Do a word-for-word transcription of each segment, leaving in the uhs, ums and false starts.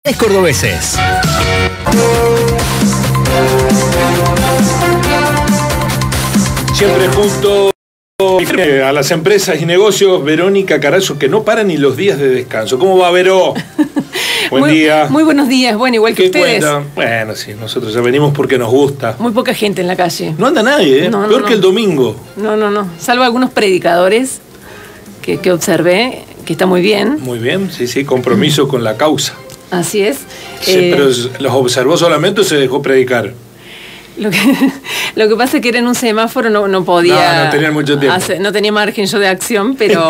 Es cordobeses. Siempre junto a las empresas y negocios, Verónica Carazo, que no para ni los días de descanso. ¿Cómo va, Vero? Buen muy, día. Muy buenos días, bueno, igual que ustedes. Cuenta? Bueno, sí, nosotros ya venimos porque nos gusta. Muy poca gente en la calle. No anda nadie, ¿eh? No, no, Peor no. que el domingo. No, no, no. Salvo algunos predicadores que, que observé, que está muy bien. Muy bien, sí, sí, compromiso con la causa. Así es. Sí, Eh, pero ¿los observó solamente o se dejó predicar? Lo que, lo que pasa es que era en un semáforo, no, no podía... No, no tenían mucho tiempo. hacer- no tenía margen yo de acción, pero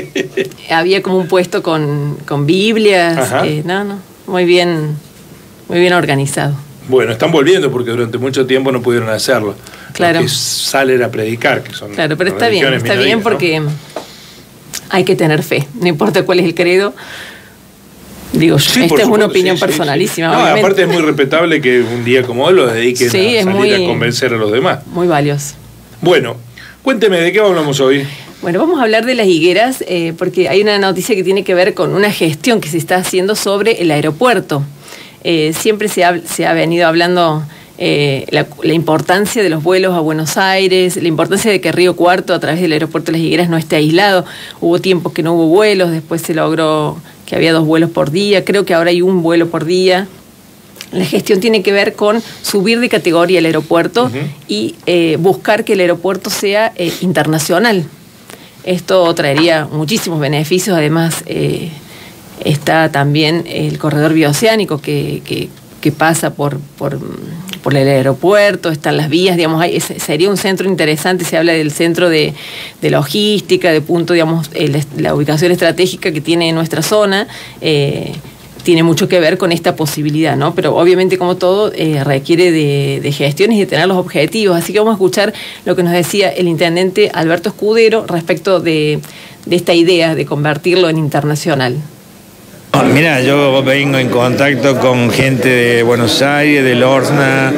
había como un puesto con, con Biblias. Ajá. eh, no, no, muy bien, muy bien organizado. Bueno, están volviendo porque durante mucho tiempo no pudieron hacerlo. Claro. Los que salen a predicar, que son Claro, pero está bien, religiones está bien minorías, porque hay que tener fe, no importa cuál es el credo. Digo, Sí, esta por es una supuesto, opinión sí, sí, personalísima. sí. No, obviamente. aparte es muy respetable que un día como hoy lo dediquen Sí, a es salir muy- a convencer a los demás. Muy valioso. Bueno, cuénteme, ¿de qué hablamos hoy? Bueno, vamos a hablar de las higueras eh, porque hay una noticia que tiene que ver con una gestión que se está haciendo sobre el aeropuerto. Eh, siempre se ha, se ha venido hablando eh, la, la importancia de los vuelos a Buenos Aires, la importancia de que Río Cuarto a través del aeropuerto de las Higueras no esté aislado. Hubo tiempos que no hubo vuelos, después se logró que había dos vuelos por día, creo que ahora hay un vuelo por día. La gestión tiene que ver con subir de categoría el aeropuerto Uh-huh. y eh, buscar que el aeropuerto sea eh, internacional. Esto traería muchísimos beneficios, además eh, está también el corredor bioceánico que, que, que pasa por, por, por el aeropuerto, están las vías, digamos, hay, ese sería un centro interesante, se habla del centro de, de logística, de punto, digamos, el, la ubicación estratégica que tiene nuestra zona, eh, tiene mucho que ver con esta posibilidad, ¿no? Pero obviamente, como todo, eh, requiere de, de gestiones y de tener los objetivos. Así que vamos a escuchar lo que nos decía el intendente Alberto Escudero respecto de, de esta idea de convertirlo en internacional. Mira, yo vengo en contacto con gente de Buenos Aires, del ORSNA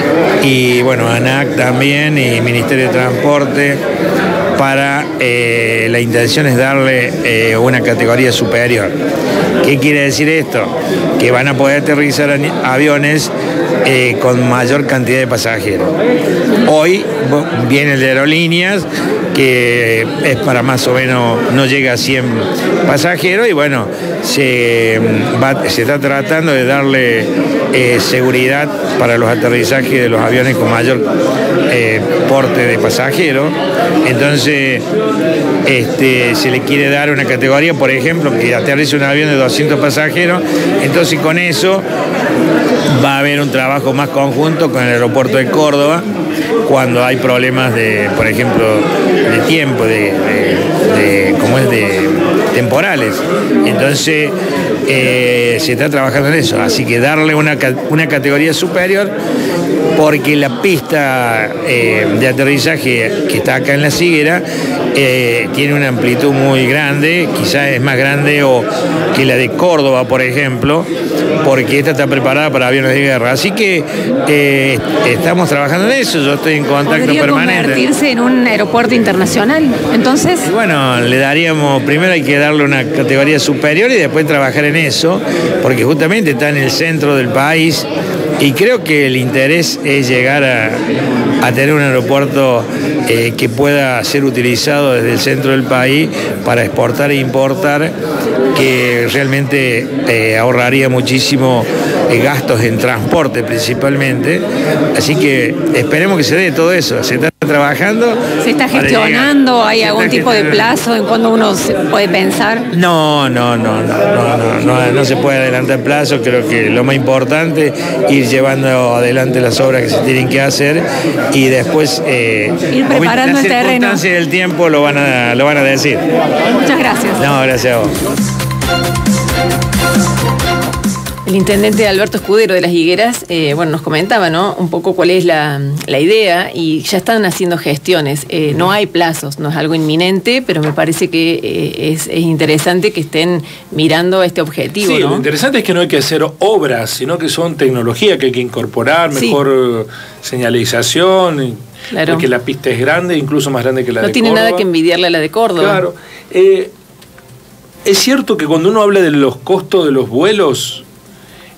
y bueno, ANAC también y Ministerio de Transporte para, eh, la intención es darle eh, una categoría superior. ¿Qué quiere decir esto? Que van a poder aterrizar aviones eh, con mayor cantidad de pasajeros. Hoy viene el de aerolíneas, que es para más o menos, no llega a cien pasajeros y bueno, se, va, se está tratando de darle eh, seguridad para los aterrizajes de los aviones con mayor eh, porte de pasajeros. Entonces, este, se le quiere dar una categoría, por ejemplo, que aterrice un avión de doscientos pasajeros, entonces con eso va a haber un trabajo más conjunto con el aeropuerto de Córdoba cuando hay problemas de, por ejemplo, de tiempo, de, de, de ¿cómo es? de temporales. Entonces eh, se está trabajando en eso, así que darle una, una categoría superior porque la pista eh, de aterrizaje que está acá en La Higuera eh, tiene una amplitud muy grande, quizás es más grande o que la de Córdoba, por ejemplo, porque esta está preparada para aviones de guerra. Así que eh, estamos trabajando en eso, yo estoy en contacto ¿Podría permanente. convertirse en un aeropuerto internacional? Entonces, Y bueno, le daríamos, primero hay que darle una categoría superior y después trabajar en eso, porque justamente está en el centro del país y creo que el interés es llegar a, a tener un aeropuerto eh, que pueda ser utilizado desde el centro del país para exportar e importar, que realmente eh, ahorraría muchísimo eh, gastos en transporte principalmente. Así que esperemos que se dé todo eso. Se está trabajando. ¿se está para gestionando? llegar. ¿Hay Se algún está tipo de gestionando. plazo en cuando uno se puede pensar? No, no, no, no, no, no, no, no se puede adelantar plazo. Creo que lo más importante es ir llevando adelante las obras que se tienen que hacer y después eh, Ir preparando las el terreno. circunstancias del tiempo lo van a, lo van a decir. Muchas gracias. No, gracias a vos. El intendente Alberto Escudero de las Higueras, eh, bueno, nos comentaba, ¿no? Un poco cuál es la, la idea y ya están haciendo gestiones. Eh, no hay plazos, no es algo inminente, pero me parece que eh, es, es interesante que estén mirando este objetivo, Sí, ¿no? lo interesante es que no hay que hacer obras, sino que son tecnología que hay que incorporar, Sí. mejor señalización, y- Claro. porque la pista es grande, incluso más grande que la No de tiene Córdoba. nada que envidiarle a la de Córdoba. Claro. Eh, es cierto que cuando uno habla de los costos de los vuelos,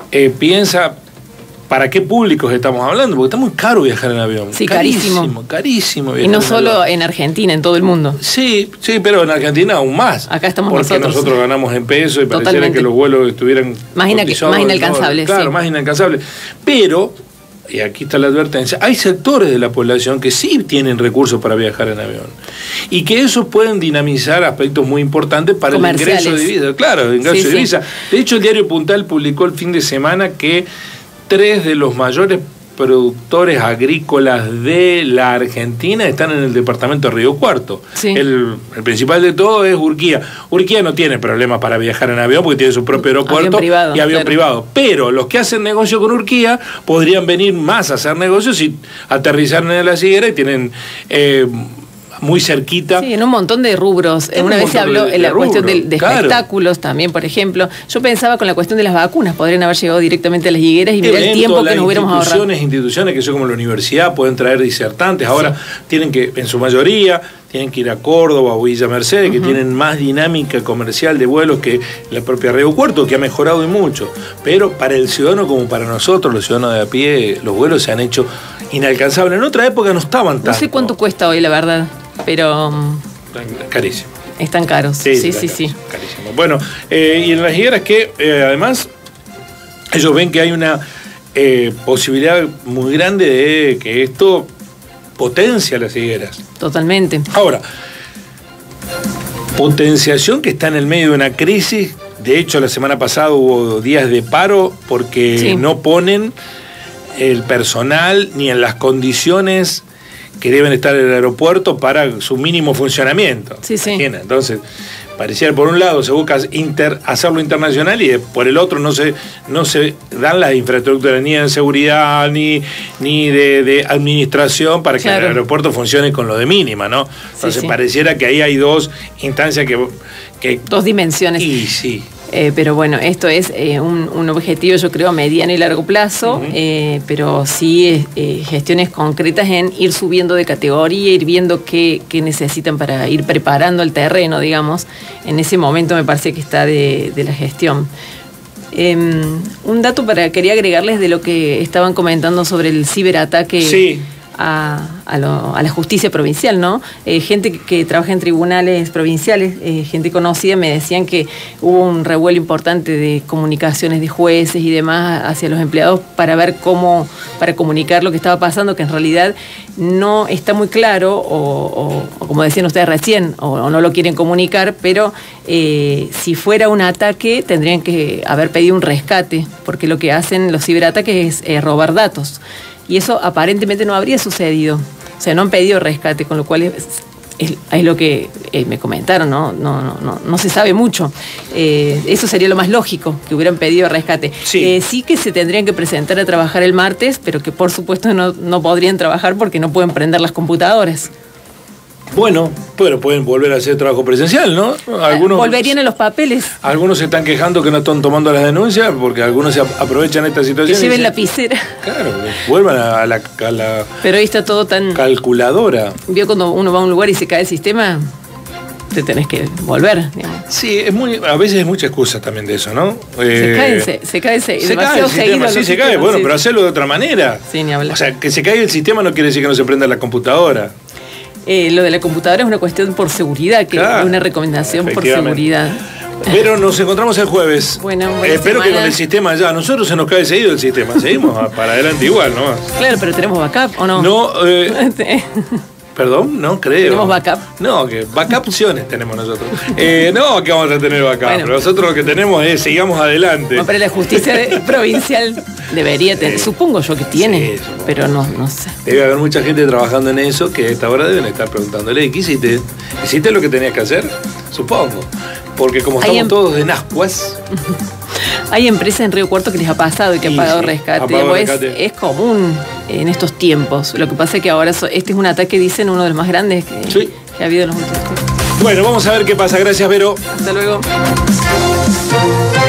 eh, piensa para qué públicos estamos hablando, porque está muy caro viajar en avión. Sí, carísimo. carísimo. Carísimo viajar Y no en solo avión. en Argentina, en todo el mundo. Sí, sí, pero en Argentina aún más. Acá estamos porque nosotros. nosotros ganamos en pesos y pareciera Totalmente. que los vuelos estuvieran Más, ina- cotizados más en inalcanzables. dólares. Claro, sí. más inalcanzables. Pero, y aquí está la advertencia, hay sectores de la población que sí tienen recursos para viajar en avión. Y que esos pueden dinamizar aspectos muy importantes para el Comerciales. ingreso de divisa. Claro, el ingreso Sí, de sí. divisa. De hecho, el diario Puntal publicó el fin de semana que tres de los mayores productores agrícolas de la Argentina están en el departamento de Río Cuarto. Sí. El, el principal de todo es Urquía. Urquía no tiene problemas para viajar en avión porque tiene su propio aeropuerto Avión privado, y avión claro. privado. Pero los que hacen negocio con Urquía podrían venir más a hacer negocios si aterrizaron en la Siguera y tienen eh, muy cerquita. Sí, en un montón de rubros. En Una un vez se montón habló de- en la de cuestión de, rubros, de claro. espectáculos también, por ejemplo. Yo pensaba con la cuestión de las vacunas, podrían haber llegado directamente a las higueras y mirar el Eventos, tiempo que las nos hubiéramos ahorrado. instituciones, instituciones que son como la universidad pueden traer disertantes. Ahora tienen que, en su mayoría, tienen que ir a Córdoba o Villa Mercedes, que tienen más dinámica comercial de vuelos que la propia Río Cuarto, que ha mejorado y mucho. Pero para el ciudadano como para nosotros, los ciudadanos de a pie, los vuelos se han hecho inalcanzables. En otra época no estaban tan. No sé cuánto cuesta hoy, la verdad, pero mm, Carísimo. están caros. Sí, sí, sí. carísimo, carísimo. Bueno, eh, y en las higueras que eh, además ellos ven que hay una eh, posibilidad muy grande de que esto potencia las higueras. Totalmente. Ahora, potenciación que está en el medio de una crisis. De hecho, la semana pasada hubo días de paro porque Sí. no ponen el personal ni en las condiciones que deben estar en el aeropuerto para su mínimo funcionamiento. Sí, sí. Imagina, entonces, pareciera por un lado se busca inter, hacerlo internacional y por el otro no se, no se dan las infraestructuras ni de seguridad ni, ni de, de administración para que Claro. el aeropuerto funcione con lo de mínima, ¿no? Entonces sí. pareciera que ahí hay dos instancias que... que Dos dimensiones. y sí. Eh, pero bueno, esto es eh, un, un objetivo, yo creo, a mediano y largo plazo, Uh-huh. eh, pero sí eh, gestiones concretas en ir subiendo de categoría, ir viendo qué, qué necesitan para ir preparando el terreno, digamos. En ese momento me parece que está de, de la gestión. Eh, un dato para quería agregarles de lo que estaban comentando sobre el ciberataque. Sí. A, a, lo- a la justicia provincial, ¿no? Eh, gente que, que trabaja en tribunales provinciales, eh, gente conocida, me decían que hubo un revuelo importante de comunicaciones de jueces y demás hacia los empleados para ver cómo, para comunicar lo que estaba pasando, que en realidad no está muy claro, o, o- o como decían ustedes recién, o, o no lo quieren comunicar, pero eh, si fuera un ataque tendrían que haber pedido un rescate, porque lo que hacen los ciberataques es eh, robar datos. Y eso aparentemente no habría sucedido. O sea, no han pedido rescate, con lo cual es, es, es lo que eh, me comentaron, ¿no? No, no, no, no se sabe mucho. Eh, eso sería lo más lógico, que hubieran pedido rescate. Sí. Eh, sí que se tendrían que presentar a trabajar el martes, pero que por supuesto no, no podrían trabajar porque no pueden prender las computadoras. Bueno, pero pueden volver a hacer trabajo presencial, ¿no? Algunos, Volverían a los papeles. algunos se están quejando que no están tomando las denuncias porque algunos se ap- aprovechan esta Que situación. y lleven dicen, lapicera. Claro, vuelvan a la, a la Pero ahí está todo tan... calculadora. Vio cuando uno va a un lugar y se cae el sistema, te tenés que volver, digamos. Sí, es muy, a veces es mucha excusa también de eso, ¿no? Se Eh, cae, se, se cae, se, se cae demasiado el seguido sistema, los sí se cae, sistemas, bueno, sí. pero hacerlo de otra manera. Sí, ni hablar. O sea, que se caiga el sistema no quiere decir que no se prenda la computadora. Eh, lo de la computadora es una cuestión por seguridad, que Claro, es una recomendación por efectivamente. seguridad. Pero nos encontramos el jueves. Bueno, buena Eh, espero que semana. con el sistema ya. Nosotros se nos cae seguido el sistema. Seguimos a- para adelante igual, ¿no? Claro, pero tenemos backup, ¿o no? No, eh, perdón, no creo. ¿Tenemos backup? No, que backup opciones tenemos nosotros. Eh, no, que vamos a tener backup. Bueno. Nosotros lo que tenemos es sigamos adelante. No, pero la justicia de- provincial debería tener, Sí. supongo yo que tiene, Sí, supongo. pero no, no sé. Debe haber mucha gente trabajando en eso que a esta hora deben estar preguntándole, ¿qué hiciste? ¿Hiciste lo que tenías que hacer? Supongo. Porque como Hay estamos em- todos en ascuas, Hay empresas en Río Cuarto que les ha pasado y que han Y pagado sí, rescate. ha pagado Digamos, es, rescate. es común en estos tiempos. Lo que pasa es que ahora so- este es un ataque, dicen, uno de los más grandes que, Sí. que ha habido en los últimos tiempos. bueno, vamos a ver qué pasa. Gracias, Vero. Hasta luego.